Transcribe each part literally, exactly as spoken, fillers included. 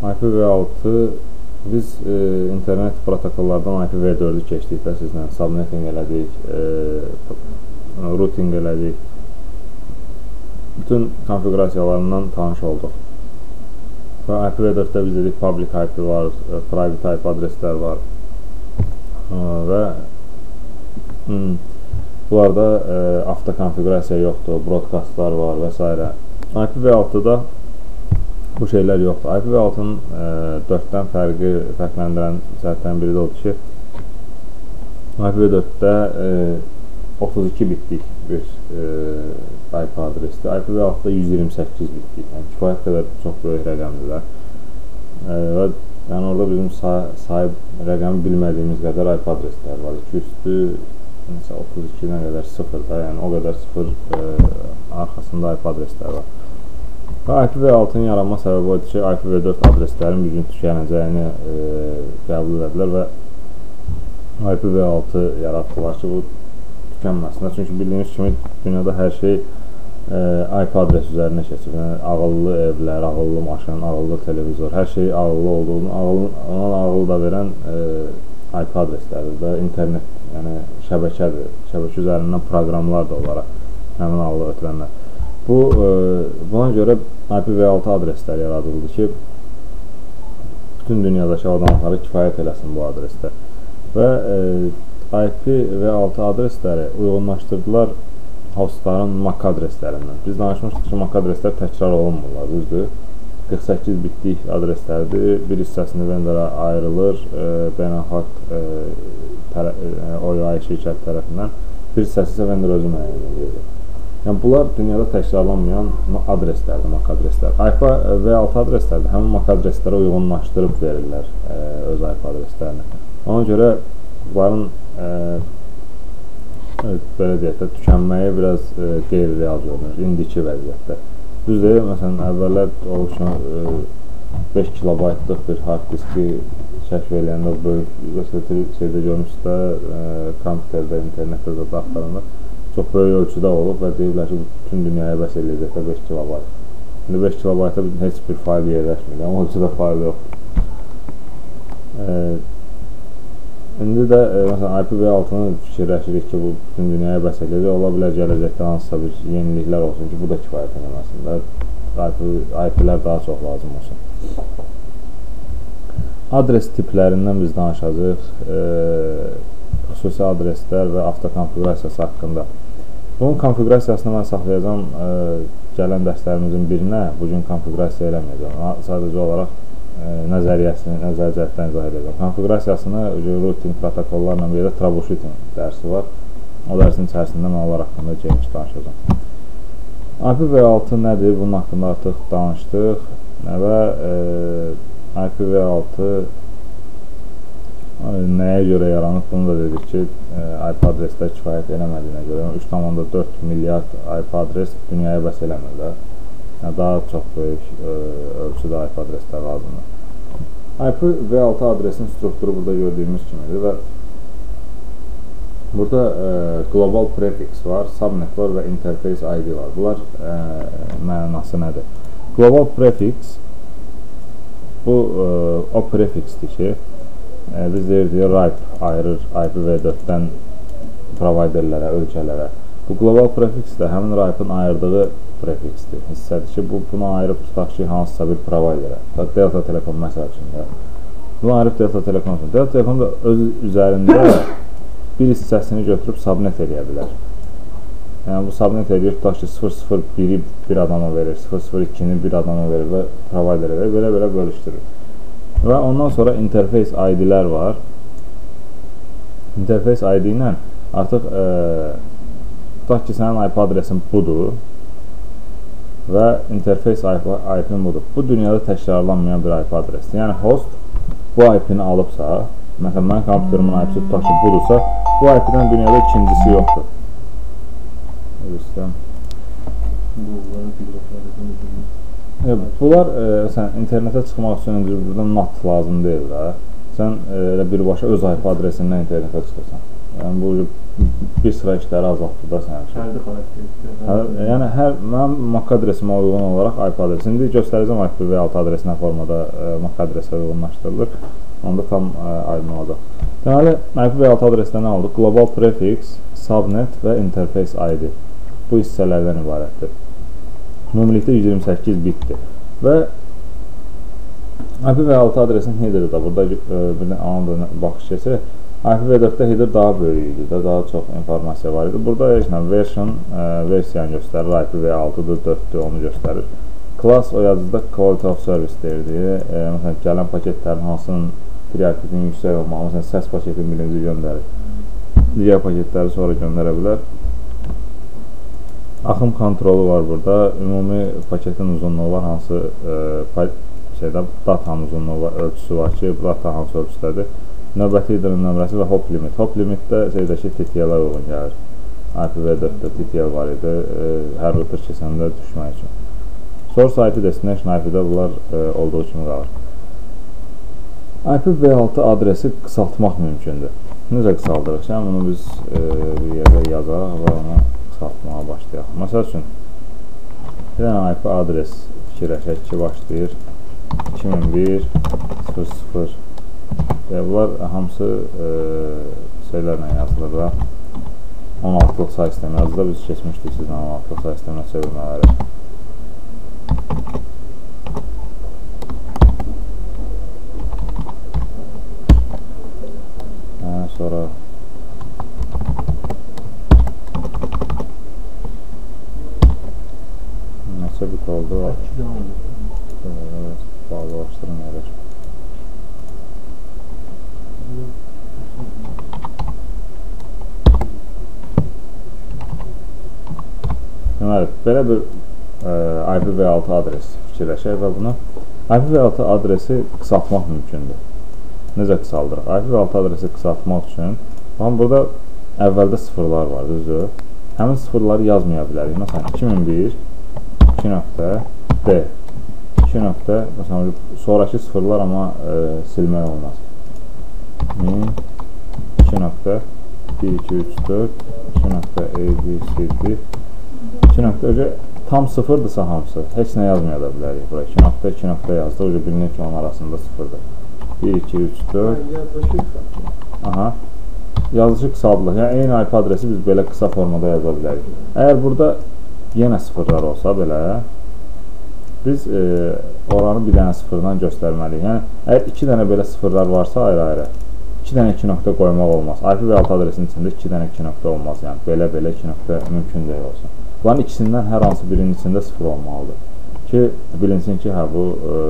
I P v altı biz e, internet protokollardan I P v dördü keçdik də sizlə, subnetting elədik, e, routing elədik, bütün konfigurasiyalarından tanış olduq. Və I P v dörddə biz dedik public I P var, private I P adreslər var və hmm, bunlarda e, avtokonfigurasiya yoxdur, broadcastlar var və s. I P v altıda bu şeylər yoxdur. I P v altının e, dörddən fərqi, fərqləndirən cəhətdən biri də odur ki, I P v dörddə e, otuz iki bitlik bir e, I P adresdir. I P v altıda yüz iyirmi səkkiz bitlik. Yəni, kifayət qədər çox böyük rəqəmdirlər. E, və yəni, orada bizim say sahib rəqəmi bilmədiyimiz qədər I P adreslər var. iki üstü otuz ikidən qədər sıfırda, yəni o qədər sıfır e, arxasında I P adreslər var. Və I P v altının yaranma səbəbi oydur ki, I P v dörd adreslərin bir gün tükənəcəyini e, qəbul edilər və I P v altı yaratdılar ki, bu tükənməsinə. Çünki bildiyimiz kimi dünyada hər şey e, I P adresi üzərinə keçir. Yəni, ağıllı evlər, ağıllı maşın, ağıllı televizor, hər şey ağıllı olduğunu, ağıllı, ona ağıl da verən e, I P adresləridir və internet, yəni şəbəkədir. Şəbəkə üzərindən proqramlar da olaraq həmin ağıllı ötürənlər. Bu, e, buna görə I P v altı adreslər yaradıldı ki, bütün dünyadakı adamları kifayət eləsin bu adresdə. Və e, I P v altı adresləri uyğunlaşdırdılar hostların M A C adreslərindən. Biz danışmışdıq ki, M A C adreslər təkrar olunmurlar, düzdür. qırx səkkiz bitlik adreslərdir. Bir hissəsini vendora ayrılır, e, beynəlxalq e, e, O Y A şirkət tərəfindən. Bir hissəsi isə vendor özü müəyyən edir. Yəni, bunlar dünyada təkrarlanmayan adreslərdir, M A C adreslər. I P v altı adreslərdir, həmin M A C adreslərə uyğunlaşdırıb verirlər e, öz I P adreslərini. Ona görə bunların e, belə deyək də, tükənməyi biraz e, qeyri-real görünür, indiki vəziyyətdə. Düzdür, məsələn, əvvəllər o üçün beş kilobaytlıq bir hard diski kəşf eləyəndə böyük şeydə görmüşsə, e, kompüterdə, internetdə də daxlarında çox böyük ölçüdə olub və deyirlər ki, bütün dünyaya bəs eləyəcəkdə beş kilobayt. İndi beş kilobayta heç bir fayl yerləşmir, yəni ölçüdə fayl yoxdur. E, İndi də, e, məsələn, I P v altını fikirləşirik ki, bu bütün dünyaya bəs eləyəcək, ola bilər gələcəkdə hansısa bir yeniliklər olsun ki, bu da kifayət eləməsin və I P-lər daha çox lazım olsun. Adres tiplərindən biz danışacağıq, e, xüsusi adreslər və avtokonfigurasiyası haqqında. Bunun konfigurasiyasını mən saxlayacağım e, gələn dərslərimizin birinə, bugün konfigurasiya eləməyəcəm. Sadəcə olaraq e, nəzəriyyəsini, nəzər cəhətdən izah edəcəm. Konfigurasiyasını routing protokollarla bir də troubleshooting dərsi var. O dərsin içərisində mən onlar haqqında geniş danışacağım. I P v altı nədir? Bunun haqqında artıq danışdıq və e, I P v altı nəyə görə yaranıb? Bunu da dedik ki, e, I P adreslər kifayət eləmədiyinə görə üç nöqtə dörd milyard I P adres dünyaya bəs eləmirlər. Yəni, daha çox böyük e, ölçüdə I P adreslər lazımdır. I P v altı adresin strukturu burada gördüyümüz kimidir və burada e, global prefix var, subnet var və interface I D var. Bunlar e, mənası nədir? Global prefix bu e, o prefixdir ki, e, biz deyirdik, R I P ayırır I P v dörddən providerlərə, ölkələrə. Bu global prefix də həmin R I P-ın ayırdığı prefixdir, hissədir ki, bu, bunu ayırıb tutaq ki, hansısa bir providerə. Delta Telekom məsəl üçün də. Bunu ayırıb Delta Telekom üçün. Delta Telekom da öz üzərində bir hissəsini götürüb subnet eləyə bilər. Yəni, bu subnet eləyir, tutaq ki, sıfır sıfır biri bir adama verir, sıfır sıfır ikini bir adama verir və providerə verir, belə-belə bölüşdürür. Və ondan sonra interface I D-lər var. Interface I D ilə artıq e, tutaq ki, sənin I P adresin budur və interface I P-nin budur. Bu dünyada təkrarlanmayan bir I P adresdir. Yəni, host bu I P-ni alıbsa, məsələn, mənim kompüterimin I P-si tutaq ki, budursa, bu I P-dən dünyada ikincisi yoxdur. Bunlar, e, internetə çıxmaq üçün burada N A T lazım deyil də. Sən e, birbaşa öz I P adresindən internetə çıxırsan. Yəni, bu bir sıra işləri azaltdı da sənin üçün. Fərdi xarakteristik. Hə, yəni hər mənim M A C adresimə uyğun olaraq I P adresi. İndi göstərəcəm I P v altı adresi nə formada e, M A C adresə uyğunlaşdırılır. Onda tam e, aydın olacaq. Deməli, I P v altı adresdə nə oldu? Global prefix, subnet və interface I D. Bu hissələrdən ibarətdir. Ümumilikdə yüz iyirmi səkkiz bitdir. Və I P v altı adresinin headeri də burada e, bir anında baxış keçir. I P v dörddə header daha böyük idi də, daha çox informasiya var idi. Burada heç nə version, e, versiyanı göstərir, I P v altıdır, dörddür, onu göstərir. Class o yazıda quality of service deyirdi. E, məsələn, gələn paketlərin hansının prioritetinin yüksək olmalı, məsələn, səs paketini birinci göndərir. Digər paketləri sonra göndərə bilər. Axım kontrolu var burada. Ümumi paketin uzunluğu var, hansı e, şeydə datanın uzunluğu var, ölçüsü var ki, data hansı ölçüdədir. Növbəti headerin nömrəsi və hop limit. Hop limitdə şeydəki T T L-ə uyğun gəlir. I P v dörddə T T L var idi, e, hər router keçəndə düşmək üçün. Source I P, destination I P-də bunlar e, olduğu kimi qalır. I P v altı adresi qısaltmaq mümkündür. Necə qısaldırıq? Yəni, bunu biz e, bir yerdə yazaq və onu qısaltmağa başlayaq. Məsəl üçün, bir dənə I P adres fikirləşək ki, başlayır iki min bir sıfır sıfır. Və bunlar hamısı e, şeylərlə yazılır da on altılıq say sistemi yazıda biz keçmişdik sizlə on altılıq say sisteminə çevirmələri. Hə, sonra neçə bit oldu? Bağlılaşdırın yerək. Deməli, belə bir e, I P v altı adresi fikirləşək və bunu I P v altı adresi qısaltmaq mümkündür. Necə qısaldırıq? I P v altı adresi qısaltmaq üçün baxın, burada əvvəldə sıfırlar var, düzdür? Həmin sıfırları yazmaya bilərik. Məsələn, iki min bir iki nöqtə D iki nöqtə, məsələn, sonraki sıfırlar amma e, silmək olmaz. min iki nöqtə bir iki üç dörd iki nöqtə A B C D iki nöqtə öcə tam sıfırdırsa hamısı heç nə yazmaya da bilərik. Bura iki nöqtə iki nöqtə yazdı. Öcə bilinir ki, onun arasında sıfırdır. bir iki üç dörd Aha. Yazıcı qısaldılır. Yəni eyni I P adresi biz belə qısa formada yaza bilərik. Əgər burada yenə sıfırlar olsa belə biz e, oranı bir dənə sıfırdan göstərməliyik. Yəni əgər iki dənə belə sıfırlar varsa ayrı-ayrı iki dənə iki nöqtə qoymaq olmaz. I P v altı adresinin içində iki dənə iki nöqtə olmaz. Yəni belə-belə iki nöqtə mümkün deyil olsun. Bunların ikisindən hər hansı birinin içində sıfır olmalıdır. Ki, bilinsin ki, hə, bu e,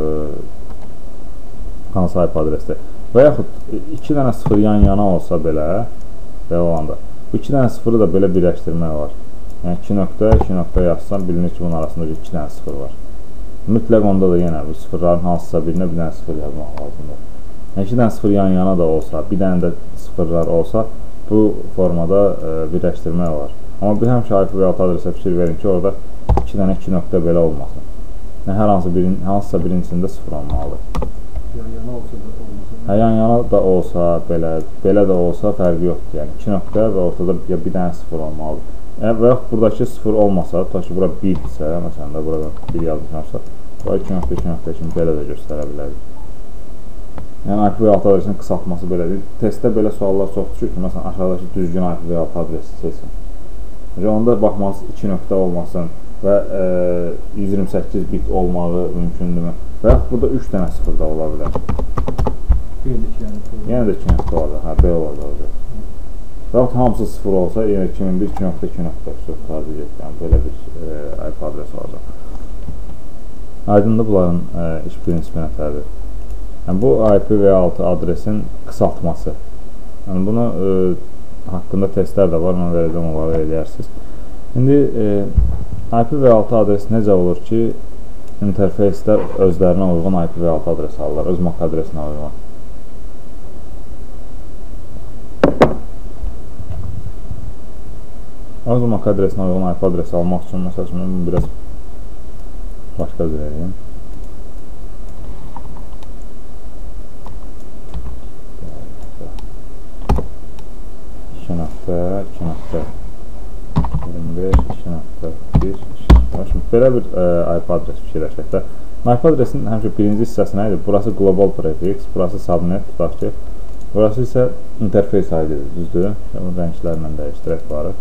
hansı I P adresdir. Və yaxud iki dənə sıfır yan-yana olsa belə, belə olanda, bu iki dənə sıfırı da belə birləşdirmək var. Yəni iki nöqtə, iki nöqtə yazsam, bilinir ki, bunun arasında iki dənə sıfır var. Mütləq onda da yenə bu sıfırların hansısa birinə bir dənə sıfır yazmaq lazımdır. Yəni iki dənə sıfır yan-yana da olsa, bir dənə də sıfırlar olsa, bu formada e, birləşdirmək var. Amma bir həmişə I P v altı adresə fikir verin ki, orada iki dənə iki nöqtə belə olmasın. Yəni hər hansı birin, hansısa birinin içində sıfır olmalıdır. Yan-yana olsa da olmasın. Hə, yan-yana da olsa, belə, belə də olsa fərqi yoxdur. Yəni iki nöqtə və ortada ya bir dənə sıfır olmalıdır. Yəni, və yaxud buradakı sıfır olmasa, tutaq ki, bura birdirsə, məsələn də burada bir yazmışlarsa, bura iki nöqtə iki nöqtə kimi belə də göstərə bilərik. Yəni I P v altı adresinin qısaltması belədir. Testdə belə suallar çox düşür ki, məsələn, aşağıdakı düzgün I P v altı adresi seçsin. Onda baxmalısınız iki nöqtə olmasın və e, yüz iyirmi səkkiz bit olmağı mümkündürmü? Və yaxud burada üç dənə sıfır da ola bilər. Yenə də iki nöqtə olacaq, hə, belə olacaq. Və yaxud hamısı sıfır olsa, yenə iki min bir iki nöqtə iki nöqtə sadəcə, yəni belə bir e, I P adresi olacaq. Aydındır bunların e, iş prinsipi nətərdir. Yəni, bu I P v altı adresin qısaltması. Yəni, bunu e, haqqında testlər də var, mən verəcəm, onları eləyərsiniz. İndi e, I P v altı adresi necə olur ki, interfeyslər özlərinə uyğun I P v altı adresi alırlar, öz M A C adresinə uyğun. Öz M A C adresinə uyğun I P adresi almaq üçün, məsəl üçün, mən biraz başqa cür edeyim. iki nöqtə, iki belə bir ə, I P adresi fikirləşək də. I P adresinin həmişə birinci hissəsi nə idi? Burası global prefix, burası subnet, tutaq ki. Burası isə interface I D-dir, düzdür? Bunun rənglərlə dəyişdirək barı.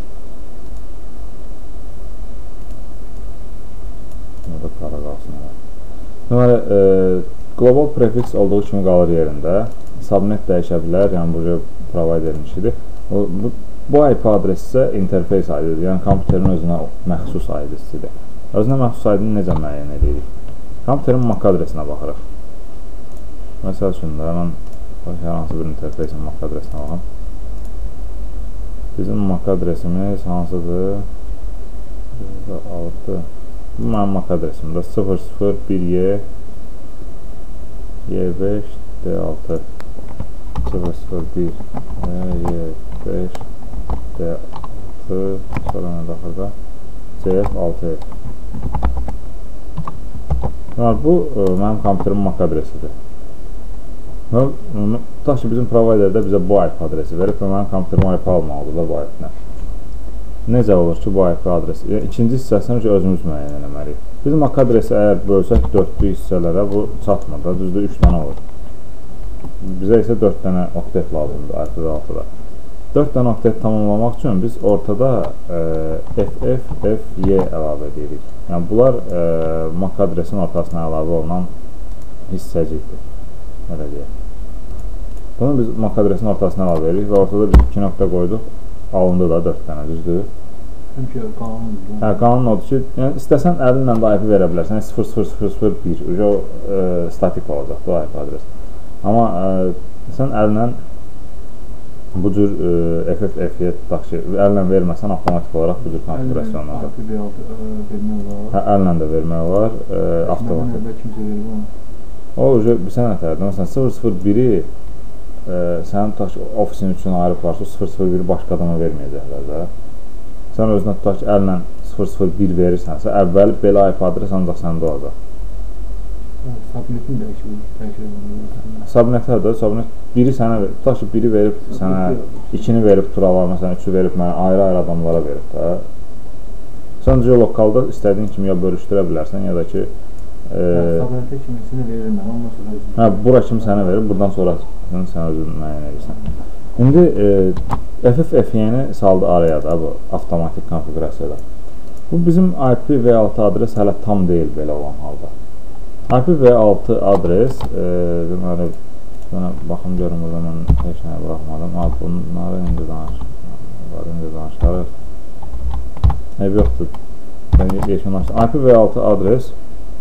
Burada qara qalsın. Deməli, e, global prefix olduğu kimi qalır yerində. Subnet dəyişə bilər, yəni bu providerin işidir. Bu, bu, bu I P adresi isə interface I D-dir, yəni kompüterin özünə məxsus I D-sidir. Özünə məxsus I D-ni necə müəyyən edirik? Kompüterin M A C adresinə baxırıq. Məsəl üçün də, mən hər hansı bir interfeysin M A C adresinə baxım. Bizim M A C adresimiz hansıdır? altı. Bu mənim M A C adresimdə sıfır sıfır bir Y Y beş D altı sıfır sıfır bir Y beş D altı sonra nə daxildə C F altı F. Bu mənim kompüterin M A C adresidir. Tutaq ki, bizim providerdə bizə bu I P adresi verib və mənim kompüterim I P almalıdır da bu I P-nə. Necə olur ki, bu I P adresi? Yəni, ikinci hissəsini özümüz müəyyən eləməliyik. Bizim M A C adresi əgər bölsək dördlü hissələrə bu çatmır da, düzdür, üç dənə olur. Bizə isə dörd dənə oktet lazımdır I P v altıda. dörd dənə oktet tamamlamaq üçün biz ortada e, F F F Y əlavə edirik. Yəni, bunlar e, M A C adresinin ortasına əlavə olunan hissəcikdir. Elə deyək. Bunu biz M A C adresinin ortasına əlavə edirik və ortada biz iki nöqtə qoyduq. Alındı da dörd dənə, düzdür? Çünki qanundur. Hə, qanun odur ki, yəni, istəsən əlinlə də I P verə bilərsən. sıfır sıfır sıfır sıfır bir, o e, statik olacaq bu I P adresi. Amma e, sən əlinlə bu cür e, F F F-yə tutaq ki, əllə verməsən avtomatik olaraq bu cür konfigurasyonlar. I P v altı vermək olar. Hə, əllə də vermək olar, e, avtomatik. Məndən kimsə verir onu. O, bir sən ətərdir. Məsələn, sıfır sıfır biri e, sənin tutaq ki, ofisin üçün ayrıblarsa, sıfır sıfır biri başqa adama verməyəcəklər də. Sən özünə tutaq ki, əllə sıfır sıfır bir verirsənsə, əvvəli belə I P adres ancaq səndə olacaq. Subnetin dəyişir. Subnetə də, subnet biri sənə verib, tutaq ki, biri verib sənə, ikini verib turalar, məsələn, üçü verib mənə ayrı-ayrı adamlara verib də. Sən geolokalda istədiyin kimi ya bölüşdürə bilərsən, ya da ki, subnetə kimisini verir mən, ondan sonra özünü. Hə, bura kimi sənə verir, buradan sonra sən özünü müəyyən edirsən. İndi e, F F F Y-ni saldı araya da, bu avtomatik konfigurasiyada. Bu bizim I P v altı adres hələ tam deyil belə olan halda. I P v altı adres, e, deməli, baxım görüm burada mən heç nəyə buraxmadım. Ha, bunları indi danışırıq. Bunları indi danışırıq. Ev yoxdur. Ben yeşunlaşdım. I P v altı adres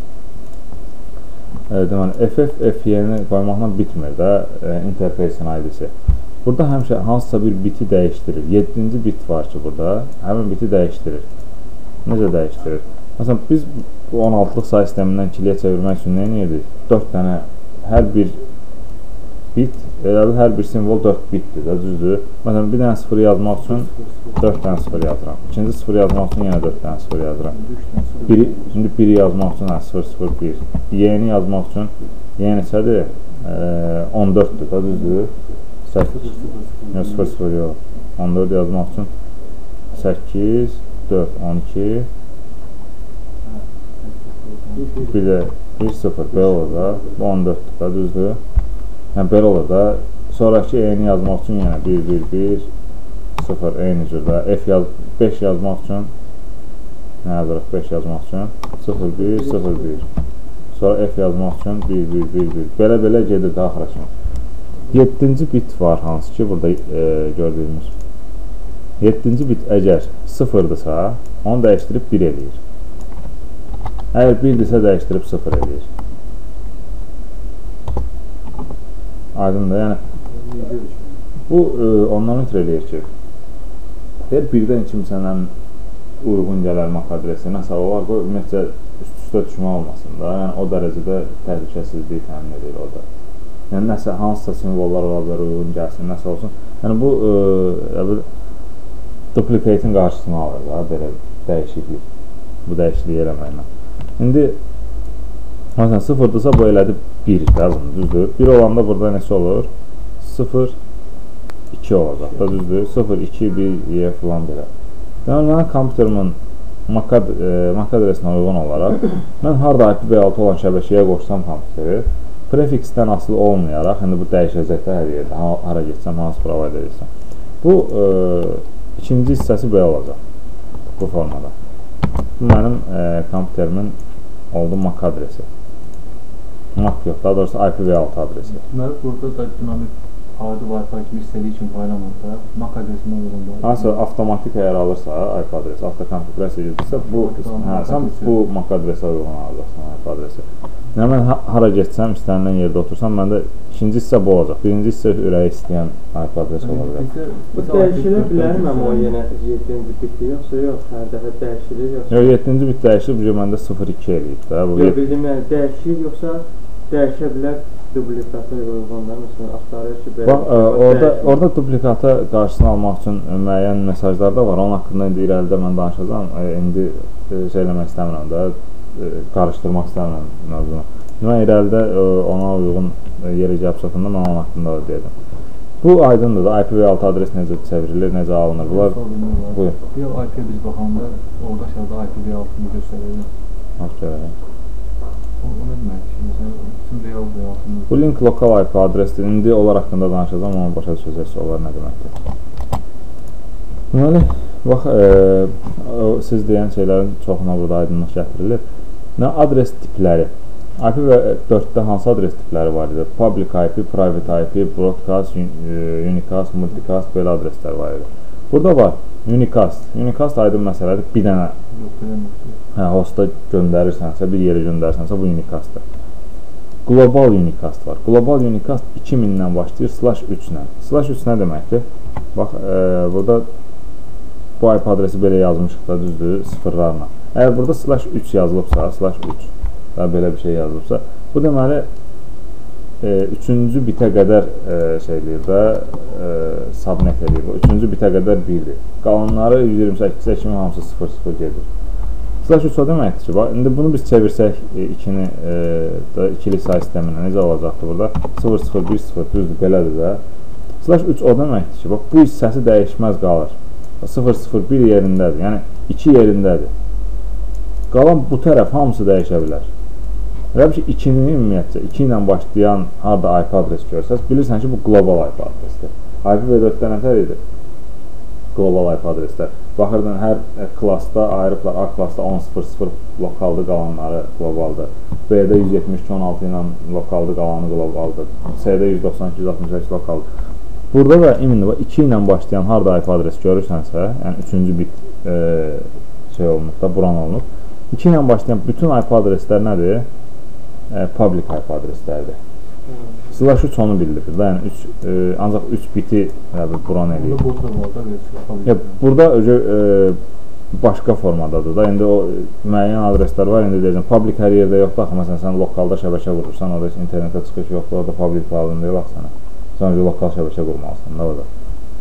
e, deməli, F F F Y-ni qoymaqla bitmir də e, interfeysin I D-si. Burada həmişə hansısa bir biti dəyişdirir. yeddinci bit var ki, burada. Həmin biti dəyişdirir. Necə dəyişdirir? Məsələn, biz bu on altılıq say sistemindən ikiliyə çevirmək üçün nə edirdik? dörd dənə, hər bir bit, elə hər bir simvol dörd bitdir də, düzdür. Məsələn, bir dənə sıfır yazmaq üçün dörd dənə sıfır yazıram. İkinci sıfır yazmaq üçün yenə dörd dənə sıfır yazıram. Biri, şimdi biri yazmaq üçün sıfır sıfır bir. Y-ni yazmaq üçün Y neçədir? E, on dörddür də, düzdür. səkkiz, sıfır sıfır yox. on dörd yazmaq üçün səkkiz, dörd, on iki. Bir də bir sıfır, belə olur da, bu on dörddür da, düzdür. Yəni, belə olur da, sonraki E-ni yazmaq üçün yenə bir, bir, bir, sıfır, eyni cürdə. F yaz, beş yazmaq üçün, nə yazırıq beş yazmaq üçün? sıfır, bir, sıfır, bir. Sonra F yazmaq üçün bir, bir, bir, bir. Belə-belə gedir də axıra kimi. yeddinci bit var hansı ki, burada e, gördüyümüz. yeddinci bit əgər sıfırdırsa, onu dəyişdirib bir eləyir. Əgər birdirsə, dəyişdirib sıfır eləyir. Aydındır, yəni bu e, ondan ötürü eləyir ki, deyir, birdən kimsənin uyğun gələr M A C adresi, nəsə o var, qoy, ümumiyyətcə, üst-üstə düşmə olmasın da, yəni o dərəcədə təhlükəsizliyi təmin edir orada. Yəni, nəsə, hansısa simvollar ola bilər, uyğun gəlsin, nəsə olsun. Yəni, bu, e, duplicate'in qarşısını alır da, belə dəyişiklik, bu dəyişikliyi eləməklə. İndi, məsələn, sıfırdırsa, bu elədi bir də, bunu, düzdür. bir olanda burada neçə olur? sıfır, iki olacaq da, düzdür. sıfır, iki, bir, y filan belə. Deməli, mənim kompüterimin MAC ad e, MAC adresinə uyğun olaraq mən harda I P v altı olan şəbəkəyə qoşsam kompüteri, prefiksdən asılı olmayaraq, indi bu dəyişəcək də hər yerdə, hara getsəm, hansı provider etsəm. Bu e, ikinci hissəsi belə olacaq, bu formada. Bu mənim e, kompüterimin oldu MAC adresi. MAC yox, daha doğrusu I P v altı adresi. Deməli, burada da dinamik adi Wi-Fi kimi istədiyi üçün paylamırsa, MAC adresində uyğundur. Hansı avtomatik əgər alırsa, I P adresi, avtokonfigurasiya edirsə, bu, hə, sən bu MAC adresə uyğun alacaqsan, I P adresi. Yəni, mən hara getsəm, istənilən yerdə otursam, məndə ikinci hissə bu olacaq. Birinci hissə ürəyi istəyən I P adresi olacaq. Bu dəyişilə bilərəm o yenə yeddinci biti, yoxsa yox, hər dəfə dəyişilir, yoxsa? Yox, yeddinci bit dəyişir, bu məndə sıfır iki eləyib də. Yox, bildim, yəni dəyişir, yoxsa dəyişə bilər duplikata uyğunlar, məsələn, axtarır ki, belə... Bax, orada, orada duplikata qarşısını almaq üçün müəyyən mesajlar da var, onun haqqında indi irəlidə mən danışacağam, indi şey eləmək istəmirəm də, qarışdırmaq istəmirəm mövzunu. Mən irəlidə ona uyğun yeri gəlib çatında mən onun haqqında da deyəcəm. Bu aydındır da, I P v altı adres necə çevrilir, necə alınır, bunlar... Buyur. Bir I P biz baxanda, orada aşağıda I P v altını göstərir. Nasıl görək? O nə demək ki, məsələn, bütün real və altını... Bu link lokal I P adresdir. İndi onlar haqqında danışacağım, amma başa düşəcəksiniz, onlar nə deməkdir. Deməli, bax, e, siz deyən şeylərin çoxuna burada aydınlıq gətirilir. Nə adres tipləri? I P v dörddə hansı adres tipləri var idi? Public I P, private I P, broadcast, unicast, multicast, belə adreslər var idi. Burada var unicast. Unicast aydın məsələdir, bir dənə hə, hosta göndərirsənsə, bir yerə göndərirsənsə, bu unicastdır. Global unicast var. Global unicast iki mindən başlayır, slash üç ilə. Slash üç nə deməkdir? Bax, e, burada bu I P adresi belə yazmışıq da, düzdür, sıfırlarla. Əgər burada slash üç yazılıbsa, slash üç, daha belə bir şey yazılıbsa, bu deməli, e, üçüncü bitə qədər e, şeyləyir də, e, subnet edir. üçüncü bitə qədər birdir. Qalanları yüz iyirmi səkkiz kimi hamısı sıfır sıfır gedir. Slash üç o deməkdir ki, bax, indi bunu biz çevirsək ikini, e, ikili say sisteminə necə olacaqdır burada? sıfır sıfır bir sıfır düzdür, belədir də. Slash üç o deməkdir ki, bax, bu hissəsi dəyişməz qalır. sıfır sıfır bir yerindədir, yəni iki yerindədir. Qalan bu tərəf hamısı dəyişə bilər. Elə ki, ikinin ümumiyyətcə, iki ilə başlayan harada I P adresi görsəz, bilirsən ki, bu global I P adresidir. I P v dörddə nətər idi? Global I P adreslər. Baxırdın, hər klassda ayırıblar, A klassda on sıfır sıfır lokaldır, qalanları globaldır. B-də yüz yetmiş iki on altı ilə lokaldır, qalanı globaldır. C-də yüz doxsan iki yüz altmış səkkiz lokaldır. Burada da indi iki ilə başlayan harada I P adresi görürsənsə, yəni üçüncü bit e, şey olunub da, buran olunub. iki ilə başlayan bütün I P adreslər nədir? E, public I P adreslərdir. Slash üç onu bildirir də, yəni üç, e, ancaq üç biti buran eləyir. Burada burada öcə e, başqa formadadır da, indi o müəyyən adreslər var, indi deyəcəm, public hər yerdə yoxdur, axı, məsələn, sən lokalda şəbəkə qurursan, orada internetə çıxış yoxdur, orada public lazım deyil, axı sənə. Sən öcə lokal şəbəkə qurmalısın da orada.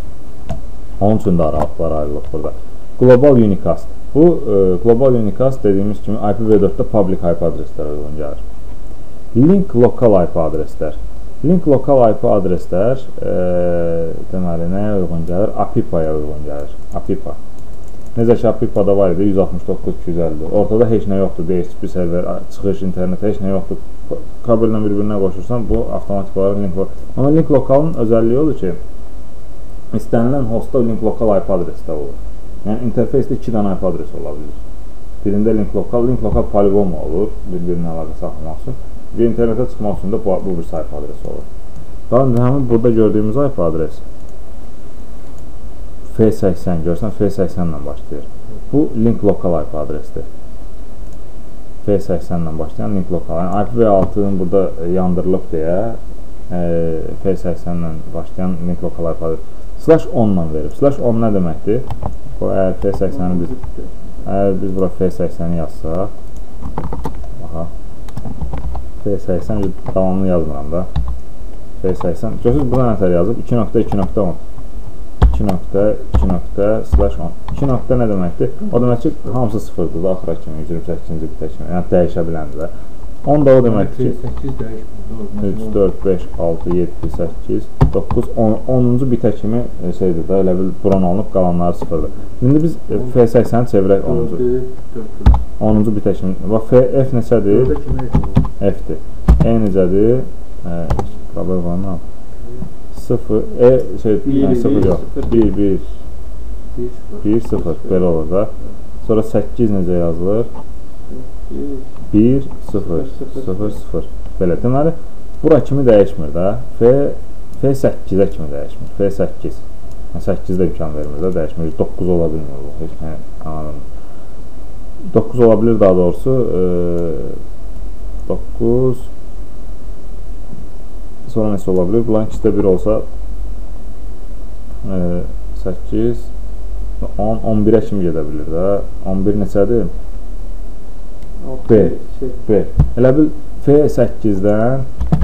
Onun üçün də aralıqlar ayrılıq burada. Global unicast. Bu, e, global unicast dediyimiz kimi I P v dörddə public I P adreslərə uyğun gəlir. Link lokal I P adreslər. Link lokal I P adreslər e, deməli, nəyə uyğun gəlir? APIPA-ya uyğun gəlir. APIPA. Necə ki, APIPA-da var idi, yüz altmış doqquz iki yüz əlli. Ortada heç nə yoxdur, D H C P server, çıxış, internet, heç nə yoxdur. Kabellə bir-birinə qoşursan, bu avtomatik olaraq link lokal. Amma link lokalın özəlliyi odur ki, istənilən hostda link lokal I P adresi də olur. Yəni, interfeysdə iki dənə I P adresi ola bilir. Birində link lokal, link lokal poligon olur, bir-birinə əlaqə saxlamaq üçün. Və internetə çıxmaq üçün də bu, bu bir sayfa adresi olur. Daha həmin burada gördüyümüz I P adresi F səksən, görsən F səksən ilə başlayır. Bu link lokal I P adresidir. F səksən ilə başlayan link lokal. Yəni I P v altının burada yandırılıb deyə e, F səksən ilə başlayan link lokal I P adresi. Slash on ilə verib. Slash on nə deməkdir? O, əgər F səksəni biz, əgər biz bura F səksəni yazsaq, baxa, F səksən davamını yazmıram da. F səksən. Görürsünüz, burada nətər yazıb? iki nöqtə iki nöqtə on. iki nöqtə iki nöqtə slash on. iki nöqtə nə deməkdir? O demək ki, hamısı sıfırdır da, axıra kimi, yüz iyirmi səkkizinci bitə kimi. Yəni, dəyişə biləndir də. on da o deməkdir ki, səkkiz dəyişmir. üç, dörd, beş, altı, yeddi, səkkiz, doqquz, on, onuncu bitə kimi e, şeydir da, elə bil buran alınıb qalanları sıfırdır. İndi biz e, F səksəni çevirək onuncu. onuncu bitə kimi. Bax, F, F neçədir? F-dir. E necədir? E, problem var mı? sıfır, E şey, sıfır yox. bir, bir, bir, sıfır, belə olur da. Sonra səkkiz necə yazılır? bir, sıfır, sıfır, sıfır. Belə, deməli, bura kimi dəyişmir də. F, F səkkizə kimi dəyişmir. F səkkiz. səkkizdə imkan vermir də, dəyişmir. doqquz ola bilmir bu. Heç nə anladım. doqquz ola bilir daha doğrusu. doqquz. Sonra nəsə ola bilir? Bunların ikisi də bir olsa səkkiz, on, on birə kimi gedə bilir də. on bir neçədir? B. B. Elə bil F səkkizdən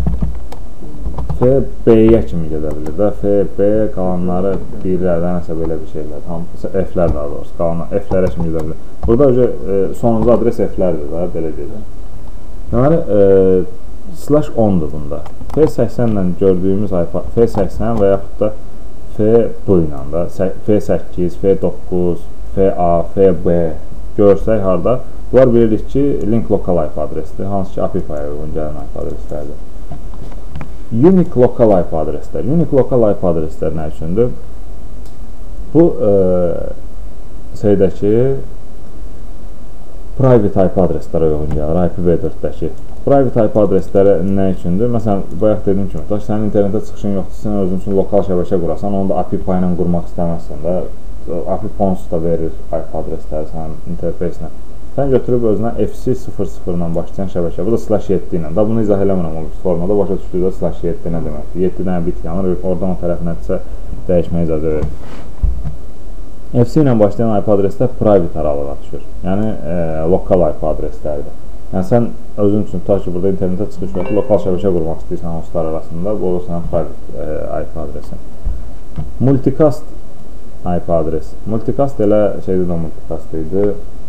F B-yə kimi gedə bilir də. F, B, qalanları birlərdən nəsə belə bir şeylər. Tam F-lər daha doğrusu. Qalanlar F-lərə kimi gedə bilir. Burada öncə e, sonuncu adres F-lərdir də, belə deyəcəm. Deməli, e, slash ondur bunda. F səksənlə gördüyümüz F səksən və yaxud da F bu ilə da F səkkiz, F doqquz, F A, F B görsək harada, bunlar bilirik ki, link local I P adresdir, hansı ki A P I-yə uyğun gələn I P adreslərdir. Unique local I P adreslər. Unique local I P adreslər nə üçündür? Bu e, şeydəki private I P adreslərə uyğun gəlir, I P v dörddəki. Private I P adresləri nə üçündür? Məsələn, bayaq dediyim kimi, taş sənin internetə çıxışın yoxdur, sən özün üçün lokal şəbəkə qurasan, onu da A P I ilə qurmaq istəməzsən də. A P I Pons da verir I P adresləri sənin interfeysinə. Sən götürüb özünə F C sıfır sıfır ilə başlayan şəbəkə, bu da slash yeddi ilə. Da bunu izah eləmirəm o formada, başa düşdüyü də slash yeddi nə deməkdir. yeddi dənə bit yanır, oradan o tərəf nədirsə dəyişməyə icazə verir. F C ilə başlayan I P adreslər private aralığa düşür. Yəni, e, lokal I P adresləridir. Yəni, sən özün üçün, ta ki, burada internetə çıxış yoxdur, lokal şəbəkə qurmaq istəyirsən hostlar arasında, bu olur sənin private e, I P adresin. Multicast I P adres. Multicast elə şeydir də multicast idi.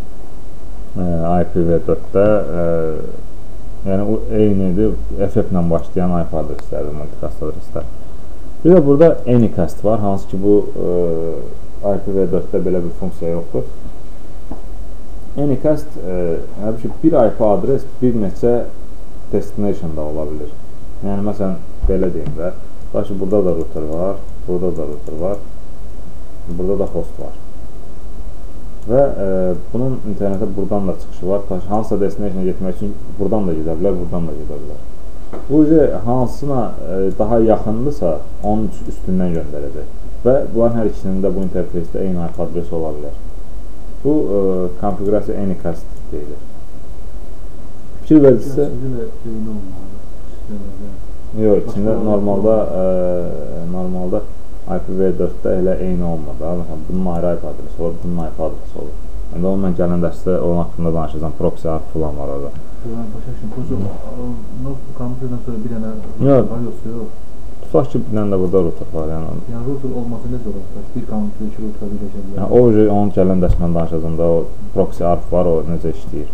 I P v dördddə e, yəni eynidir, F F ilə başlayan I P adreslərdir, multicast adreslər. Bir də burada Anycast var, hansı ki bu e, I P v dördddə belə bir funksiya yoxdur. Anycast e, yəni bir I P adres bir neçə destination da ola bilir. Yəni məsələn belə deyim də, başı burada da router var, burada da router var, burada da host var. Və e, bunun internetə buradan da çıxışı var. Hansısa destination getmək üçün buradan da gedə bilər, buradan da gedə bilər. Bu hansına e, daha yaxındırsa, onun üstündən göndərəcək. Və bunların hər ikisinin də bu interfeysdə eyni I P adresi ola bilər. Bu e, konfigurasiya Anycast deyilir. Fikir vericisi... Yox, içində normalda e, normalda I P v dördddə elə eyni olmadı. Məsələn, bunun ayrı I P adresi olur, bunun I P adresi olur. İndi onu mən gələn dərsdə onun haqqında danışacağım. Proxy A R P falan var orada. Başa düşün, bu kompüterdən sonra bir dənə router var, yoxsa yox? Tutaq ki, bir dənə də burada router var. Yəni, router olmasa necə olur? Bir kompüter, iki router birləşə bilər. O, onun gələn dərsdə mən danışacağım da, o proxy A R P var, o necə işləyir.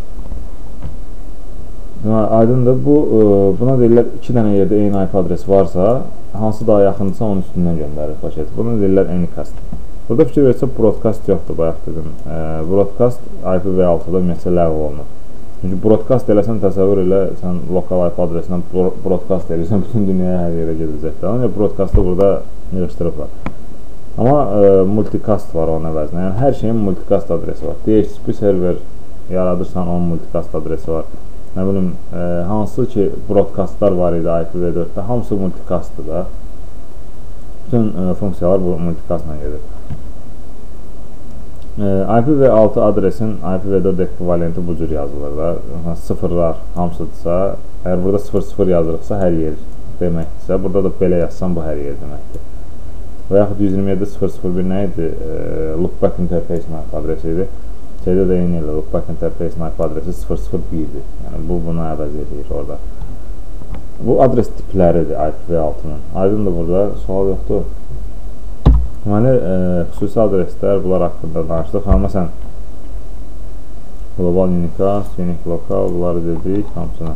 Aydındır, bu, buna deyirlər iki dənə yerdə eyni I P adresi varsa, hansı daha yaxındırsa onun üstündən göndərir paketi. Bunu deyirlər Anycast. Burada fikir versə, broadcast yoxdur, bayaq dedim. E, broadcast I P v altıda ümumiyyətlə ləğv olunur. Çünki broadcast eləsən, təsəvvür elə, sən lokal I P adresindən broadcast edirsən, bütün dünyaya hər yerə gedəcəkdir. Ancaq broadcastı burada yığışdırıblar. Amma e, multicast var onun əvəzinə. Yəni, hər şeyin multicast adresi var. D H C P server yaradırsan, onun multicast adresi var. Nə bilim, e, hansı ki broadcastlar var idi I P v dördddə, hamısı multicastdır da. Bütün e, funksiyalar bu multicastla gedir. E, I P v altı adresin I P v dörd ekvivalenti bu cür yazılır da. Sıfırlar hamısıdırsa, əgər burada sıfır sıfır yazırıqsa hər yer deməkdirsə, burada da belə yazsan bu hər yer deməkdir. Və yaxud yüz iyirmi yeddi sıfır sıfır bir nə idi? E, loopback interface I P adresi idi. Şeydə də eyni ilə loopback interface I P adresi sıfır sıfır birdir. Yəni, bu bunu əvəz edir orada. Bu adres tipləridir I P v altının. Aydındır burada, sual yoxdur. Deməli, e, xüsusi adreslər, bunlar haqqında danışdıq. Məsələn, Global unicast, unique local, bunları dedik hamısına.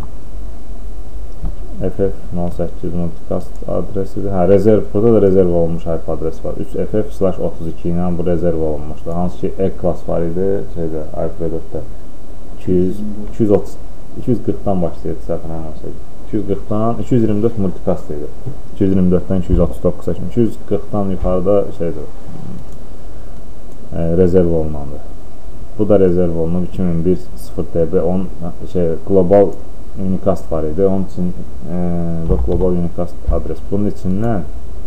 F F nol səkkiz multicast adresidir. Hə, rezerv, burada da rezerv olunmuş I P adres var. üç F F slash otuz iki ilə bu rezerv olunmuşdur. Hansı ki, E class var idi, şeydə, I P v dörddə. iki yüz, iki yüz otuz, iki yüz qırxdan başlayırdı səhvən olmasaydı. iki yüz qırxdan, iki yüz iyirmi dörd multicast idi. iki yüz iyirmi dörddən iki yüz otuz doqquz seçim. iki yüz qırxdan yuxarıda şeydir, e, rezerv olunandır. Bu da rezerv olunub iki min bir sıfır D B on şey, global unicast var idi. Onun için e, global unicast adres. Bunun içindən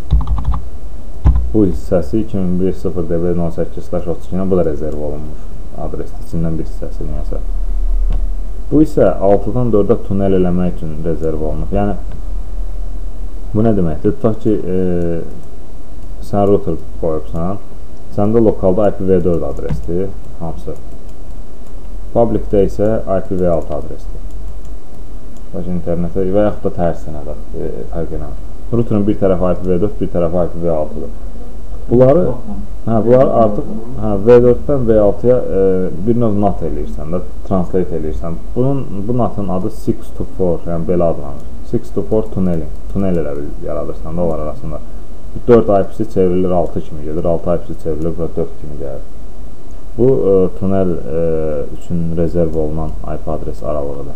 bu hissəsi iki min bir sıfır D B nol səkkiz slash otuz iki ilə bu da rezerv olunmuş adres. İçindən bir hissəsi niyəsə. Bu isə altıdan dördə tunel eləmək üçün rezerv olunub. Yəni bu nə deməkdir? Tutaq ki, e, sən router qoyubsan, səndə lokalda I P v dörd adresdir, hamısı. Publicdə isə I P v altı adresdir. Tutaq ki, internetə və yaxud da tərsinə də e, fərq eləmir. Routerun bir tərəfi I P v dörd, bir tərəfi I P v altıdır. Bunları, hə, bunları artıq hə, v dörddən v altıya e, bir növ NAT eləyirsən də, translate eləyirsən. Bunun, bu NAT-ın adı six to four, yəni belə adlanır. six to four tunneling, tunel elə bil yaradırsan da onlar arasında. dörd I P-si çevrilir altı kimi gedir, altı I P-si çevrilir dörd kimi gəlir. Bu e, tunel e, üçün rezerv olunan I P adres aralığıdır.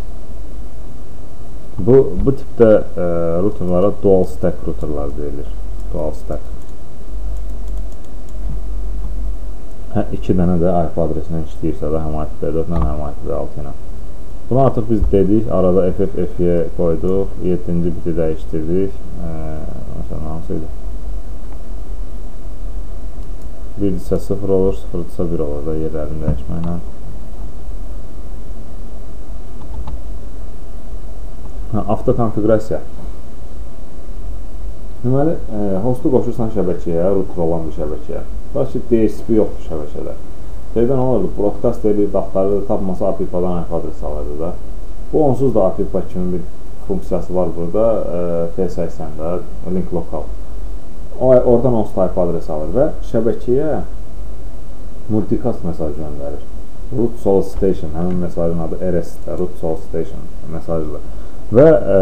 Bu, bu tipdə e, routerlara dual stack routerlar deyilir. Dual stack. Hə, iki dənə də I P adresindən işləyirsə də, həm I P v dörd ilə, həm I P v altı ilə. Bunu artıq biz dedik, arada F F F Y qoyduq, yeddinci biti dəyişdirdik. E, məsələn, hansıydı? birdirsə sıfır olur, sıfırdirsə bir olur da yerlərini dəyişməklə. Avtokonfigurasiya. Deməli, e, hostu qoşursan şəbəkəyə, router olan bir şəbəkəyə. Bax ki, D S P yoxdur şəbəkədə. Şeydən olurdu, broadcast edir, daxtarı, tapmasa A P I-dan I P adresi alırdı da. Bu onsuz da A P I kimi bir funksiyası var burada, e, F səksəndə, link local. O, oradan onsuz da I P adresi alır və şəbəkəyə multicast mesaj göndərir. Root solicitation, həmin mesajın adı R S-də, root solicitation mesajıdır. Və e,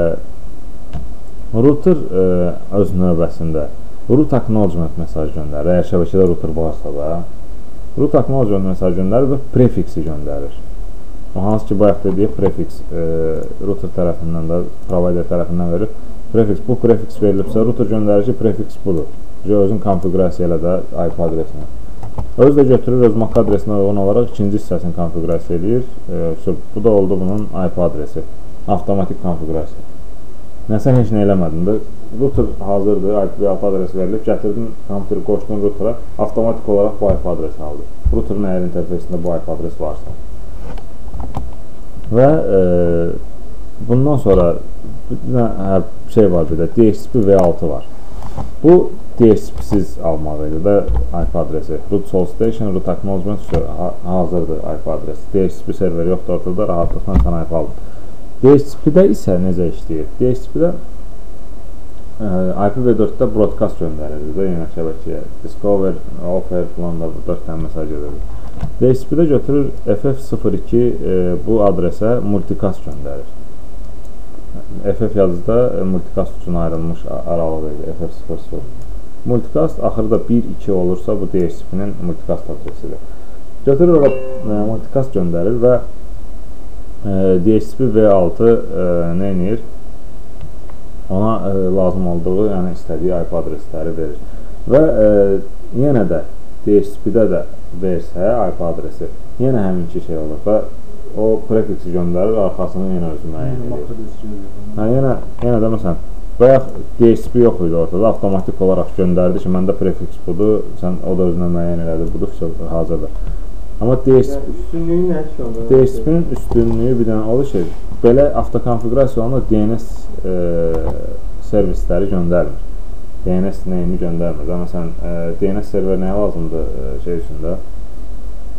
router e, öz növbəsində root acknowledgement mesaj göndərir. Əgər şəbəkədə router varsa da, root acknowledgement mesaj göndərir və prefiksi göndərir. O hansı ki, bayaq dediyi prefix e, router tərəfindən də, provider tərəfindən verir. Prefix, bu prefix verilibsə, router göndərir ki, prefix budur. Özün konfigurasiya ilə də I P adresini. Öz də götürür, öz M A C adresinə uyğun olaraq ikinci hissəsini konfigurasiya edir. E, bu da oldu bunun I P adresi. Avtomatik konfigurasiya. Nəsə heç nə eləmədin də, router hazırdır, I P v altı adresi verilib, gətirdin, kompüteri qoşdun routera, avtomatik olaraq bu I P adresi aldı. Routerin əgər interfeysində bu I P adresi varsa. Və e, bundan sonra hər şey var bir də, D H C P v altı var. Bu D H C P-siz almalıydı da I P adresi. Root solicitation, root acknowledgement hazırdır I P adresi. D H C P serveri yoxdur ortada, rahatlıqla sən I P aldın. D H C P-də isə necə işləyir? D H C P-də e, I P v dörddə broadcast göndərilir də yenə şəbəkəyə. Discover, offer falan da dörd dənə mesaj edir. D H C P-də götürür F F sıfır iki e, bu adresə multicast göndərir. F F yazıda e, multicast üçün ayrılmış aralığı idi, F F sıfır sıfır. Multicast axırda bir iki olursa bu D H C P-nin multicast adresidir. Götürür ora e, multicast göndərir və D H C P v altı e, nə edir? Ona e, lazım olduğu, yəni istədiyi I P adresləri verir. Və e, yenə də D H C P-də də versə I P adresi, yenə həminki şey olur da, o prefiksi göndərir, arxasını yenə özü müəyyən edir. Hə, yenə, yenə də məsələn, bayaq D H C P yox idi ortada, avtomatik olaraq göndərdi ki, məndə prefiks budur, sən o da özünə müəyyən elədir, budur, hazırdır. Amma D H C P, üstünlüyü nə ki onda? D H C P-nin üstünlüyü bir dənə odur ki, belə avtokonfigurasiya olanda D N S e, servisləri göndərmir. D N S neyini göndərmir. Məsələn, e, D N S server nəyə lazımdır e, şey üçündə?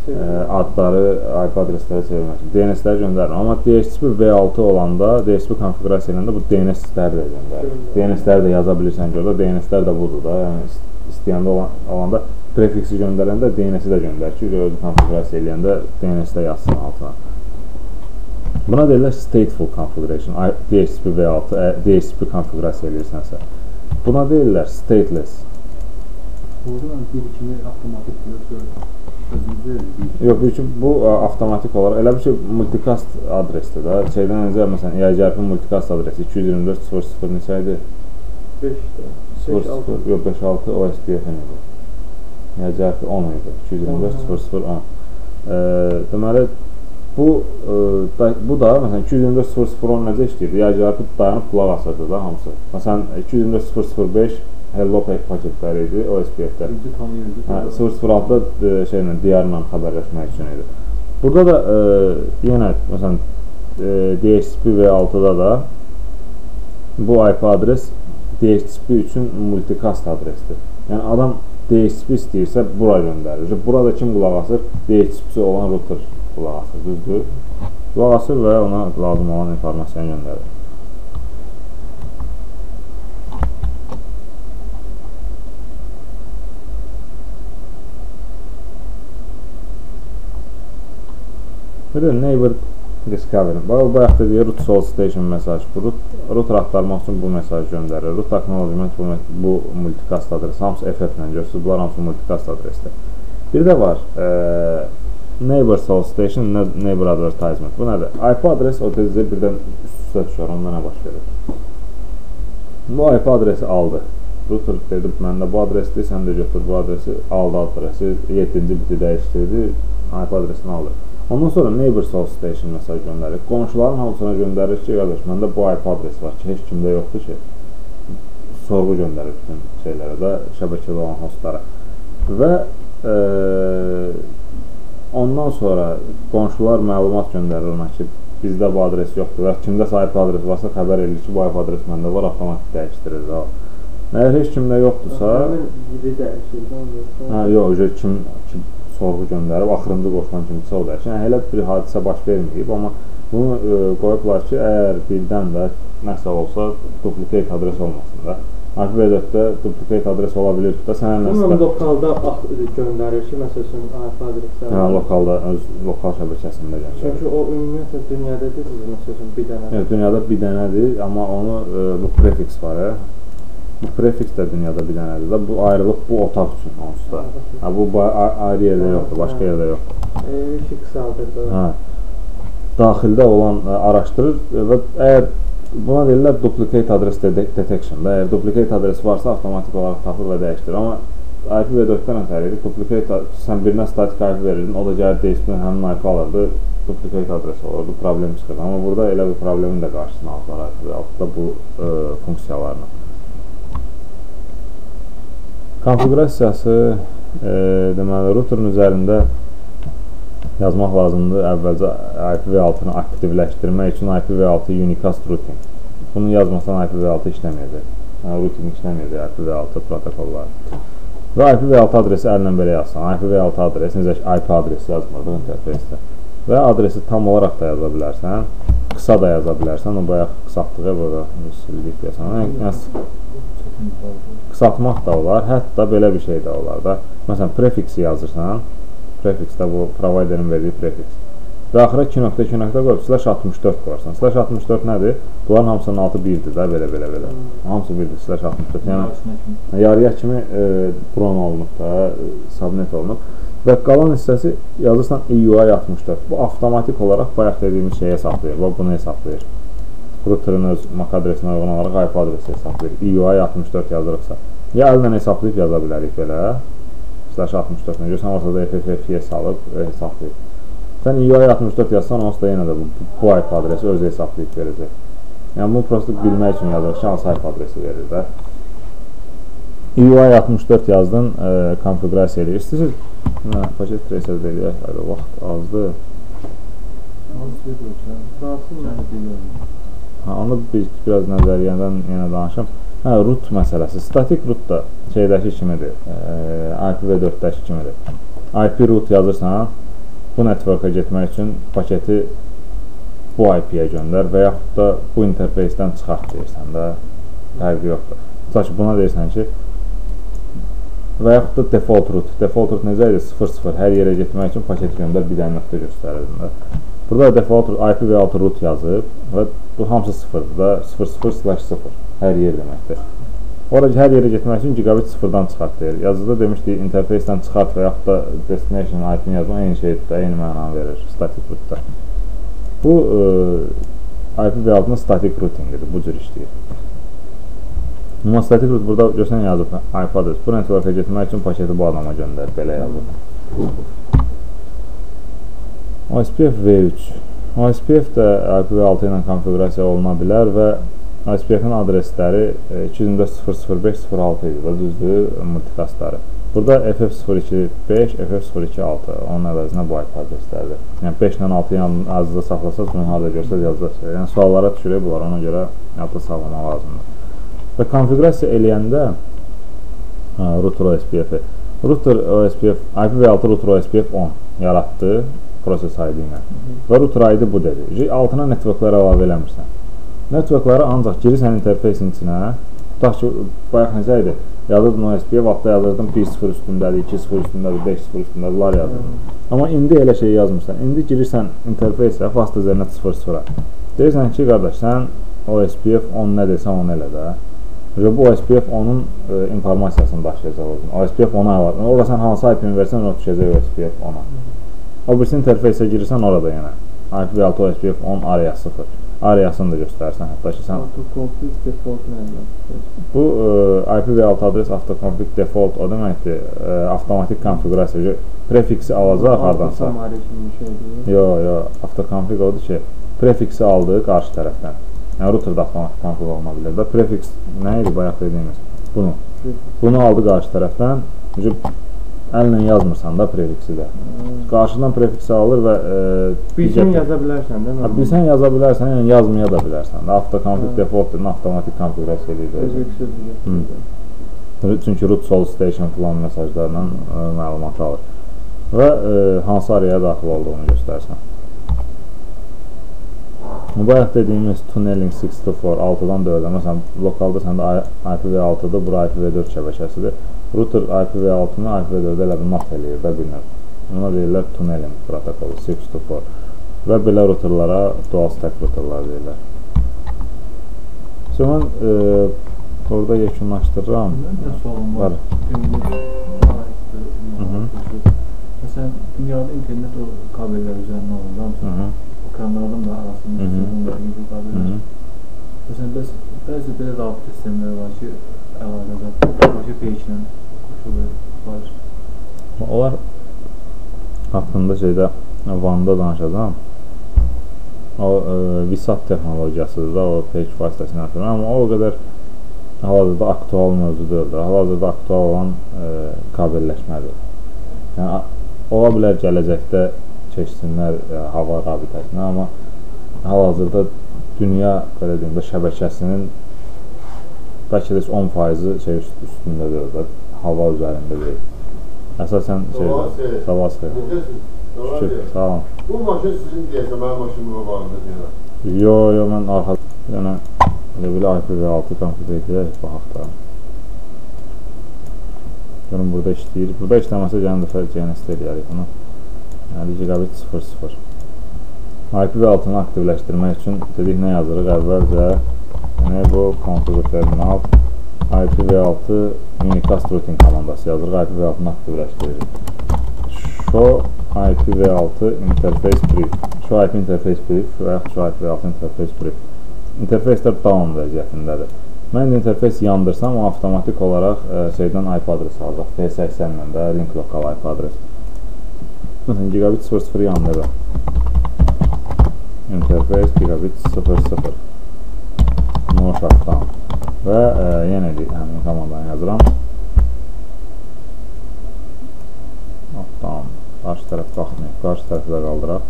adları I P adresləri çevirmək üçün D N S-ləri göndərir. Amma D H C P V altı olanda, D H C P konfigurasiya edəndə bu D N S-ləri də göndərir. D N S-ləri də yaza bilirsən ki, orada D N S-lər də budur da. Yəni istəyəndə olanda prefiksi göndərəndə D N S-i də göndərir ki, özü konfigurasiya edəndə D N S-də yazsın altına. Buna deyirlər stateful configuration. D H C P V altı D H C P konfigurasiya edirsənsə. Buna deyirlər stateless. Oradan bir kimi avtomatik yoxsa özünüzü edirsiniz? Yox, bu üçün bu avtomatik olaraq elə bir şey multicast adresdir da. Şeydən necə məsələn I G R P multicast adresi iki yüz iyirmi dörd sıfır sıfır neçə idi? beş altı. Yox, beş altı O S P F N idi. I G R P on idi. iki yüz iyirmi dörd sıfır sıfır on. Deməli bu da, bu da məsələn iki yüz iyirmi dörd sıfır sıfır on necə işləyirdi? I G R P dayanıb qulaq asırdı da hamısı. Məsələn iki yüz iyirmi dörd sıfır sıfır beş Hello paketləri idi O S P F-də. sıfır sıfır altıda şeylə D R ilə xəbərləşmək üçün idi. Burada da e, yenə məsələn e, D H C P V altıda da bu I P adres D H C P üçün multicast adresdir. Yəni adam D H C P istəyirsə bura göndərir. Burada kim qulaq asır? D H C P-si olan router qulaq asır, düzdür? Qulaq asır və ona lazım olan informasiyanı göndərir. Bir də neighbor discovery. Bax, bayaq dediyi root solicitation mesaj. Bu router axtarmaq üçün bu mesaj göndərir. Root acknowledgement bu, bu multicast adresi. Hamısı F F ilə görürsünüz. Bunlar hamısı multicast adresdir. Bir də var e, neighbor solicitation, neighbor advertisement. Bu nədir? I P adres o tezcə birdən üst-üstə düşər. Onda nə baş verir? Bu I P adresi aldı. Router dedi, məndə bu adresdir, sən də götür bu adresi, aldı adresi, yeddinci biti dəyişdirdi, I P adresini aldı. Ondan sonra neighbor solicitation mesaj göndərir. Qonşuların hamısına göndərir ki, qardaş, məndə bu I P adresi var ki, heç kimdə yoxdur ki, sorğu göndərir bütün şeylərə də, şəbəkədə olan hostlara. Və e, ondan sonra qonşular məlumat göndərir ona ki, bizdə bu adres yoxdur və kimdəsə I P adresi varsa xəbər edir ki, bu I P adres məndə var, avtomatik dəyişdirir. Əgər heç kimdə yoxdursa... Hə, yox, kim, kim sorğu göndərib, axırıncı qoşulan kimsə o dəyişir. Yəni, elə bir hadisə baş verməyib, amma bunu e, qoyublar ki, əgər birdən də nəsə olsa, duplicate adres olmasın da. I P v dörddə duplicate adres ola bilir da, sənə nəsə... Bunun lokalda göndərir ki, məsələn, I P adresləri... Hə, lokalda, öz lokal şəbəkəsində göndərir. Çünki o ümumiyyətlə dünyada deyil, məsələn, bir dənədir. Evet, dünyada bir dənədir, amma onu, e, bu prefix var, hə? Bu prefix də dünyada bir dənədir da, bu ayrılıq bu otaq üçün onsuz da. Ha, bu ayrı yerdə yoxdur, başqa yerdə yoxdur. İşi qısaldır da. Hə. Daxildə olan ə, araşdırır və əgər buna deyirlər duplicate adres detection da, əgər duplicate adres varsa avtomatik olaraq tapır və dəyişdirir. Amma I P v dörddən ötəri idi, duplicate, sən birinə statik I P verirdin, o da gəlir D H C P-dən həmin I P alırdı, duplicate adres olurdu, problem çıxırdı. Amma burada elə bir problemin də qarşısını aldılar I P v altıda bu ə, funksiyalarla. Konfigurasiyası e, deməli, routerin üzərində yazmaq lazımdır. Əvvəlcə I P v altını aktivləşdirmək üçün I P v altı unicast routing. Bunu yazmasan I P v altı işləməyəcək. Yəni, routing işləməyəcək I P v altı protokolları. Və I P v altı adresi əllə belə yazsan. I P v altı adresi, necə I P adresi yazmırdı interfeysdə. Və adresi tam olaraq da yaza bilərsən. Qısa da yaza bilərsən. O bayaq qısaltdığı burada sildik deyəsən. Yəni, qısaltmaq da olar, hətta belə bir şey də olar da. Məsələn, prefiksi yazırsan, prefix də bu providerin verdiyi prefix. Və axıra iki nöqtə iki nöqtə qoyub slash altmış dörd qoyarsan. slash altmış dörd nədir? Bunların hamısının altı birdir də, belə belə belə. Hamısı birdir, slash altmış dörd. Yəni, yarıya kimi e, bron olunub da, subnet olunub. Və qalan hissəsi yazırsan E U I altmış dörd. Bu avtomatik olaraq bayaq dediyimiz şeyi hesablayır. Bu bunu hesablayır. Routerin öz M A C adresinə uyğun olaraq I P adresi hesablayır. E U I altmış dörd yazırıqsa. Ya əldən hesablayıb yaza bilərik belə. slash altmış dörd nə görsən, ortada F F F salıb hesablayıb. Sən E U I altmış dörd yazsan, onsuz da yenə də bu, bu I P adresi özü hesablayıb verəcək. Yəni, bunu prosto bilmək üçün yazırıq ki, hansı I P adresi verir də. E U I altmış dörd yazdın, e, konfigurasiya edir. İstəyirsiniz, hə, paket tracer deyilək, hələ vaxt azdır. Hə, onu biz biraz nəzəriyyədən yenə danışım. Hə, root məsələsi. Statik root da şeydəki kimidir, e, I P v dörddəki kimidir. I P root yazırsan, bu network'a getmək üçün paketi bu I P-yə göndər və yaxud da bu interfeysdən çıxart deyirsən də, fərqi yoxdur. Tutaq ki, buna deyirsən ki, və yaxud da default root. Default root necə idi? sıfır sıfır hər yerə getmək üçün paketi göndər, bir dənə nöqtə göstərirdim də. Burada default I P v altı root yazıb və bu hamısı sıfırdır da, sıfır sıfır slash sıfır hər yer deməkdir. Orada hər yerə getmək üçün gigabit sıfırdan çıxart deyir. Yazıda demişdik, interfeysdən çıxart və yaxud da destination I P-ni yazma eyni şeydir də, eyni mənanı verir static rootda. Bu I P v altının static routingidir, bu cür işləyir. Amma static root burada görsən yazıb I P adres. Bu network'a getmək üçün paketi bu adama göndər, belə yazıb. O S P F v üç. O S P F də I P v altı ilə konfigurasiya oluna bilər və O S P F-in adresləri iki yüz iyirmi dörd nöqtə sıfır nöqtə beş nöqtə sıfır altı idi, düzdür, multikastları. Burada F F sıfır iki beş, F F sıfır iki altı, onun əvəzinə bu I P adreslərdir. Yəni beş ilə altı yazıda saxlasaq, bunu harada görsəz yazıda. Yəni suallara düşürək bunlar, ona görə yazıda saxlamaq lazımdır. Və konfigurasiya eləyəndə router O S P F-i, router O S P F, I P v altı router O S P F on yaratdı proses I D ilə və router I D bu dedi. Altına networkları əlavə eləmirsən. Networkları ancaq girirsən interfeysin içinə, tutaq ki, bayaq necə idi? Yazırdın O S P F, altda yazırdın bir sıfır üstündədir, iki sıfır üstündədir, beş sıfır üstündədir, bunlar yazırdın. Amma indi elə şey yazmırsan. İndi girirsən interfeysə, fast üzərinə sıfır sıfıra. Deyirsən ki, qardaş, sən O S P F on nə desən, onu elə də. Bu O S P F onun e, informasiyasını daşıyacaq olsun. O S P F ona əlavə. Orada sən hansı I P-ni versən, o düşəcək O S P F ona. O birisi interfeysə girirsən, orada yenə I P v altı O S P F on area sıfır. Ariyasını da göstərsən, hətta ki, sən... Autoconfig default nədir? Bu, I P v altı adres autoconfig default o deməkdir, avtomatik konfigurasiya, prefiksi alacaq hardansa. Yox, yox, autoconfig odur ki, prefiksi aldığı qarşı tərəfdən. Yəni, routerda avtomatik konfig olma bilir. Və prefiks nə idi, bayaq dediyimiz? Bunu. Bunu aldı qarşı tərəfdən, əllə yazmırsan da prefiksi də. Qarşıdan prefiksi alır və... Bilsən yaza bilərsən də? Bilsən yaza bilərsən, yəni yazmaya da bilərsən. Autoconfig default dedin, avtomatik konfigurasiya edir. Çünki root sol station filan mesajlarla məlumat alır. Və hansı araya daxil olduğunu göstərsən. Bayaq dediyimiz tunneling sixty four, altıdan dördə, məsələn, lokalda səndə I P v altıdır, bura I P v dörd şəbəkəsidir. Router I P v altını I P v dördə elə bir map eləyir də bir növ. Buna deyirlər tunneling protokolu, sixty four. Və belə routerlara dual stack routerlar deyirlər. Sonra mən orada yekunlaşdırıram. Məndə sualım var. Məsələn, dünyada internet o kabellər üzərindən olunur. Ekranlardan da arasında bunlar gibi kabellər. Məsələn, bəzi belə rabitə sistemləri var ki, əlaqədə başqa page-lə qoşulur var. Onlar haqqında şeydə Van'da danışacağım. O VSAT texnologiyasıdır da, o page vasitəsilə atılır. Amma o qədər hal-hazırda aktual mövzu deyil. Hal-hazırda aktual olan kabelləşmədir. Yəni, ola bilər gələcəkdə keçsinlər hava rabitəsinə, amma hal-hazırda dünya belə deyim də şəbəkəsinin bəlkə də on faizi şey üstündədir da, hava üzərində deyil. Əsasən şeydir, sabah xeyr. Şükür, sağ olun. Bu maşın sizin deyəsə, mənim maşınımla bağlıdır deyələr. Yo, yo, mən arxada, yəni, elə belə I P v altı konfigür edək, baxaq da. Görün, burada işləyir. Burada işləməsə gələn dəfə C N S-də eləyərik bunu. Yəni, gigabit sıfır sıfır. I P v altını aktivləşdirmək üçün dedik, nə yazırıq əvvəlcə? Enable configure terminal I P v altı unicast routing komandası yazırıq, I P v altını aktivləşdiririk. Show I P v altı interface brief. Show I P interface brief və yaxud show I P v altı interface brief. Interfacelər down vəziyyətindədir. Mən interface yandırsam, o avtomatik olaraq şeydən I P adresi alacaq. P səksən ilə də link local I P adresi. Məsələn, gigabit sıfır sıfır yandır. Interface gigabit sıfır sıfır. No shutdown. Və yenə həmin komandanı yazıram. Shutdown. Qarşı tərəf baxmayıq. Qarşı tərəfi də qaldıraq.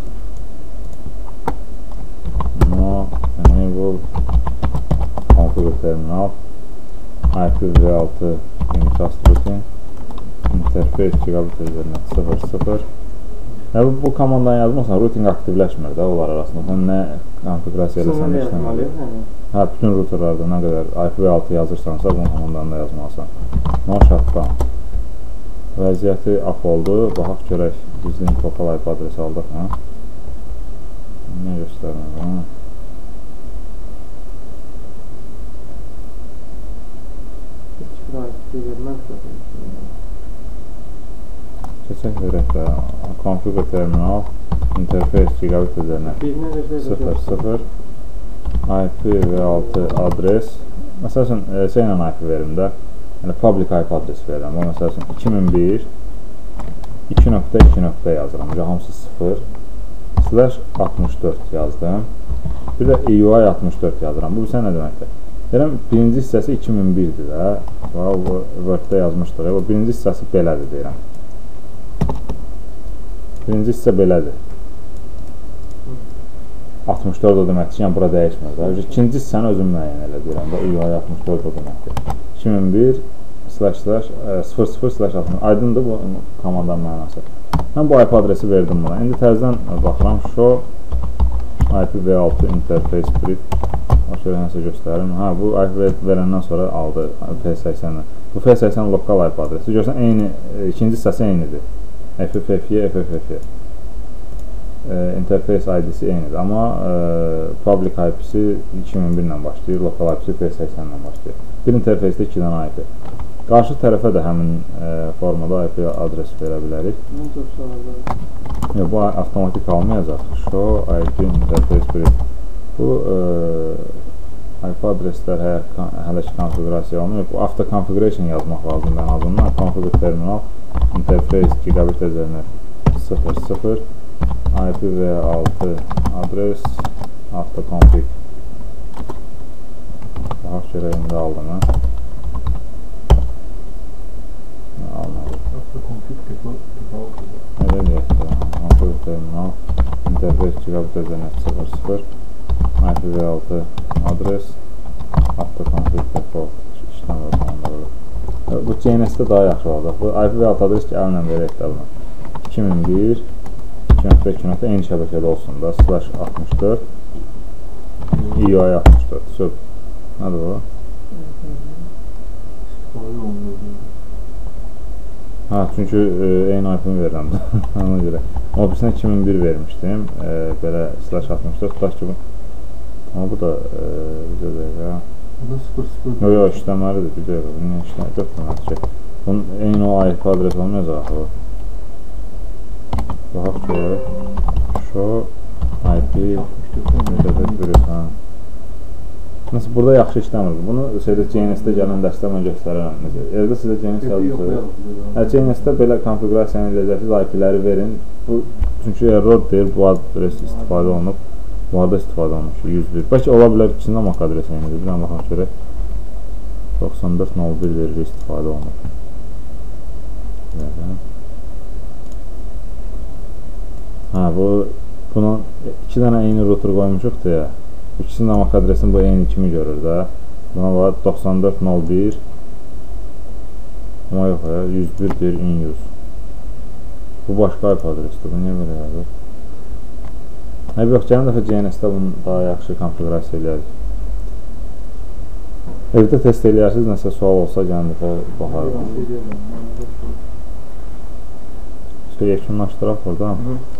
No enable configure terminal I P v altı unicast routing interface gigabit üzərinə sıfır sıfır Hə, bu, bu komandanı yazmırsan, routing aktivləşmir də onlar arasında. Sən nə konfigurasiya eləsən də işləmir. Hə, bütün routerlarda nə qədər I P v altı yazırsansa, bu komandanı da yazmalısan. No shutdown. Vəziyyəti up oldu. Baxaq görək, gizli local I P adresi aldıq, hə? Nə göstərmir, hə? Keçək verək də configure terminal interface gigabit üzərinə sıfır sıfır I P v altı adres. Məsəl üçün şey ilə I P verim də, yəni public I P adresi verirəm. O məsəl üçün iki min bir iki nöqtə iki nöqtə yazıram. Hamısı sıfır slash altmış dörd yazdım. Bir də E U I altmış dörd yazıram. Bu bizə nə deməkdir? Deyirəm, birinci hissəsi iki min birdir də. Word-də yazmışdır. Birinci hissəsi belədir deyirəm. Birinci hissə belədir. altmış dörd o deməkdir, yəni bura dəyişmir. İkinci hissəni özüm müəyyən elə deyirəm. E U I altmış dörd o deməkdir. iki min bir slash slash sıfır sıfır slash altmış. Aydındır bu komandanın mənası. Mən bu I P adresi verdim buna. İndi təzədən baxıram. Show I P v altı interface brief. Şöyle nəsə göstərim. Ha, bu I P verəndən sonra aldı P səksən. Bu P səksən lokal I P adresi. Görsən, eyni, ikinci hissəsi eynidir. F F F Y, F F F Y. Interface I D-si eynidir. Amma e, public I P-si iki min bir ilə başlayır, lokal I P-si P səksən ilə başlayır. Bir interface-də iki dənə I P. Qarşı tərəfə də həmin e, formada I P adresi verə bilərik. Yox, bu avtomatik almayacaq. Show I P interface brief. Bu e, I P adreslər hələ, hələ ki konfigurasiya olmuyor. Bu auto configuration yazmaq lazımdır ən azından. Configure terminal interface gigabit üzərinə sıfır sıfır I P v altı adres auto config. Daha görəyində aldım mən. Almadım. Auto config default. Elə deyək də. Configure terminal interface gigabit üzərinə sıfır sıfır I P v altı adres auto config default işləmir komandaları. Bu C N S-də daha yaxşı olacaq. Bu I P v altı adres ki, əllə verək də bunu. iki min bir iki nöqtə iki nöqtə eyni şəbəkədə olsun da. Slash altmış dörd E U I altmış dörd. Söv. Nədir bu? Ha, çünki e, eyni I P-mi verirəm. Ona görə. Amma birisine iki min bir vermişdim. E, belə slash altmış dörd. Slash ki bu. Amma bu da bizə dəqiqə. Yox, yox, işləməlidir. Bir dəqiqə. Niyə işləməli? Götürməli ki. Bunun eyni o I P adresi olmayacaq o. Baxaq görək. Show I P interface brief. Nasıl burada yaxşı işləmir. Bunu şeydə C N S-də gələn dərsdə mən göstərərəm. Evdə sizə C N S yazmışsınız. Hə, C N S-də belə konfigurasiyanı edəcəksiniz, I P-ləri verin. Bu çünki error deyil, bu adres istifadə olunub. Bu arada istifadə olunmuş yüz bir. Bəlkə ola bilər ikisində M A C adresi eynidir. Bir dənə baxaq görək. doxsan dörd nol bir verici istifadə olunub. Hə, bu bunun iki dənə eyni router qoymuşuq deyə. İkisinin M A C adresini bu eyni kimi görür də. Buna var doxsan dörd nol bir. Amma yox ya, yüz bir deyir in yüz. Bu başqa I P adresidir. Bu niyə belə yazır? Hə, yox, gələn dəfə C N S-də bunu daha yaxşı konfigurasiya eləyərik. Evdə test eləyərsiniz, nəsə sual olsa gələn dəfə baxarıq. Yekunlaşdıraq burada.